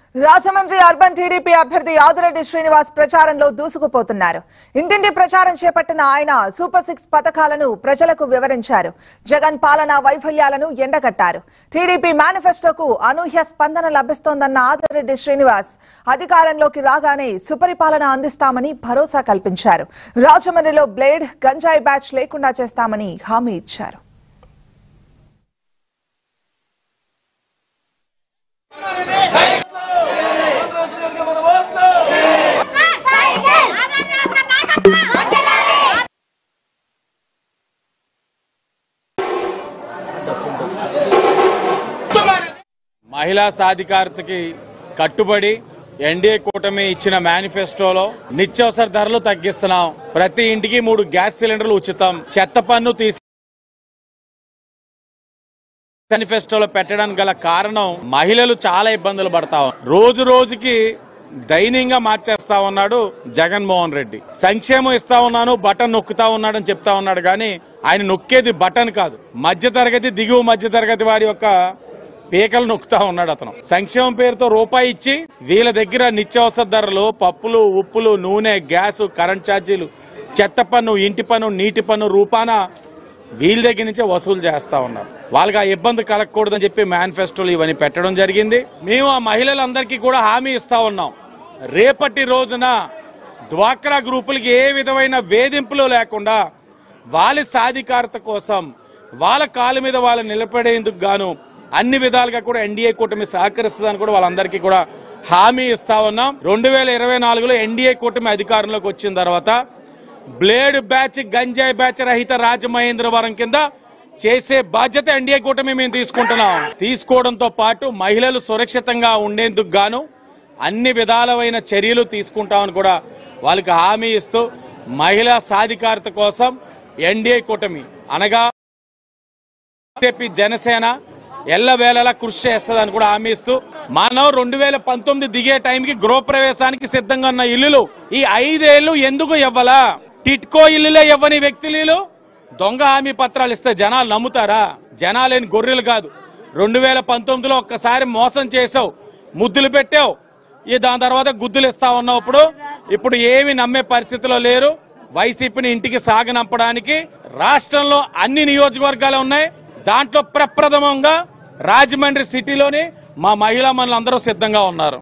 Rajahmundry urban TDP అభ్యర్థి ఆదిరెడ్డి శ్రీనివాస్ ప్రచారంలో దూసుకుపోతున్నారు. ఇంటింటి ప్రచారం చేపట్టిన ఆయన సూపర్ 6 పథకాలను ప్రజలకు వివరించారు. జగన్ పాలనా వైఫల్యాలను ఎండగట్టారు. టీడీపీ మేనిఫెస్టోకు అనూహ్య స్పందన లభిస్తోందన్న ఆదిరెడ్డి శ్రీనివాస్ అధికారంలోకి రాగానే సుపరిపాలన అందిస్తామని భరోసా కల్పించారు. రాజమండ్రిలో బ్లేడ్, గంజాయి బ్యాచ్ లేకుండా చేస్తామని హామీ ఇచ్చారు. మహిళా సాధికారతకి కట్టుబడి ఎన్డీఏ కూటమి ఇచ్చిన మేనిఫెస్టోలో నిత్యావసర ధరలు తగ్గిస్తున్నాం. ప్రతి ఇంటికి 3 గ్యాస్ సిలిండర్లు ఉచితం. చెత్త పన్ను తీసి మేనిఫెస్టోలో పెట్టడానికి గల కారణం మహిళలు చాలా ఇబ్బందులు పడతా రోజు రోజుకి దైన్యంగా మార్చేస్తా ఉన్నాడు జగన్మోహన్ రెడ్డి. సంక్షేమం ఇస్తా ఉన్నాను, బటన్ నొక్కుతా ఉన్నాడని చెప్తా ఉన్నాడు. కానీ ఆయన నొక్కేది బటన్ కాదు, మధ్యతరగతి, దిగువ మధ్యతరగతి వారి యొక్క పీకలు నొక్కుతా ఉన్నాడు అతను. సంక్షేమం పేరుతో రూపాయి ఇచ్చి వీళ్ళ దగ్గర నిత్యావసర ధరలు, పప్పులు, ఉప్పులు, నూనె, గ్యాస్, కరెంట్ ఛార్జీలు, చెత్త పన్ను, ఇంటి పన్ను, నీటి పన్ను రూపాన వీళ్ళ దగ్గర నుంచే వసూలు చేస్తా ఉన్నారు. వాళ్ళకి ఆ ఇబ్బంది కలగకూడదని చెప్పి మేనిఫెస్టోలు ఇవన్నీ పెట్టడం జరిగింది. మేము ఆ మహిళలందరికీ కూడా హామీ ఇస్తా ఉన్నాం. రేపటి రోజున డ్వాక్రా గ్రూపులకి ఏ విధమైన వేధింపులు లేకుండా వాళ్ళ సాధికారత కోసం వాళ్ళ కాళ్ళ మీద వాళ్ళు నిలబడేందుకు గాను అన్ని విధాలుగా కూడా ఎన్డీఏ కూటమి సహకరిస్తుందని కూడా వాళ్ళందరికీ కూడా హామీ ఇస్తా ఉన్నాం. 2024లో ఎన్డీఏ కూటమి అధికారంలోకి వచ్చిన తర్వాత బ్లేడ్ బ్యాచ్, గంజాయి బ్యాచ్ రహిత రాజమహేంద్రవరం కింద చేసే బాధ్యత ఎన్డీఏ కూటమి మేము తీసుకుంటున్నాం. తీసుకోవడంతో పాటు మహిళలు సురక్షితంగా ఉండేందుకు గాను అన్ని విధాలైన చర్యలు తీసుకుంటామని కూడా వాళ్ళకి హామీ ఇస్తూ మహిళా సాధికారత కోసం ఎన్డీఏ కూటమి అనగా బీజేపీ, జనసేన ఎల్లవేళలా కృషి చేస్తుందని కూడా హామీ ఇస్తూ మనం 2019 దిగే టైంకి గృహప్రవేశానికి సిద్ధంగా ఉన్న ఇల్లులు ఈ 5 ఏళ్లు ఎందుకు ఇవ్వాలా? టిట్కో ఇల్లులే ఇవ్వని వ్యక్తులు దొంగ హామీ పత్రాలు ఇస్తే జనాలు నమ్ముతారా? జనాలేని గొర్రెలు కాదు. 2019లో ఒక్కసారి మోసం చేసావు, ముద్దులు పెట్టావు, దాని తర్వాత గుద్దులు ఇస్తా ఉన్నప్పుడు ఇప్పుడు ఏమి నమ్మే పరిస్థితిలో లేరు. వైసీపీని ఇంటికి సాగనంపడానికి రాష్ట్రంలో అన్ని నియోజకవర్గాలు ఉన్నాయి. దాంట్లో ప్రప్రథమంగా రాజమండ్రి సిటీలోని మా మహిళా మనులందరూ సిద్ధంగా ఉన్నారు.